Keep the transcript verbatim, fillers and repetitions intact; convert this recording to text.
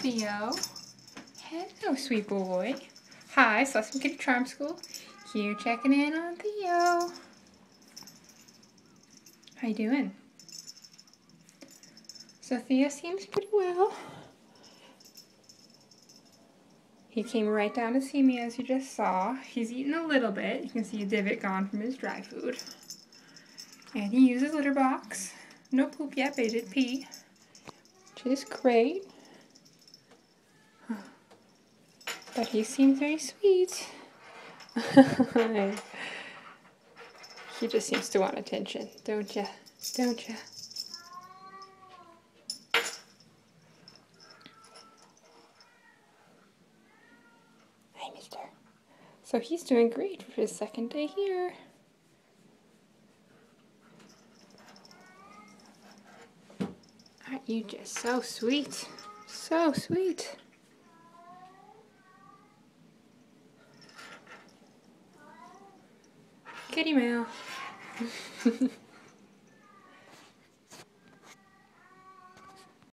Theo. Hello, sweet boy. Hi, Celestial Kitty Charm School. Here checking in on Theo. How you doing? So Theo seems pretty well. He came right down to see me, as you just saw. He's eaten a little bit. You can see a divot gone from his dry food. And he uses litter box. No poop yet, but he did pee, which is great. But he seems very sweet. He just seems to want attention, don't ya? Don't ya? Hi, mister. So he's doing great for his second day here. Aren't you just so sweet? So sweet. Kitty mail.